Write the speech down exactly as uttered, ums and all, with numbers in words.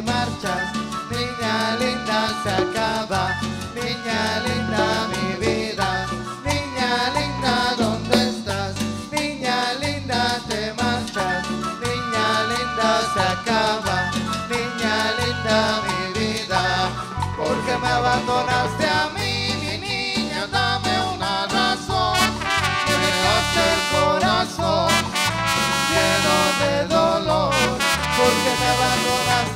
marchas, niña linda, se acaba. Niña linda, mi vida, niña linda, ¿dónde estás? Niña linda, te marchas, niña linda, se acaba. Niña linda, mi vida, ¿por qué me abandonaste a mí, mi niña? Dame una razón, que me hace el corazón lleno de dolor. ¿Por qué me abandonaste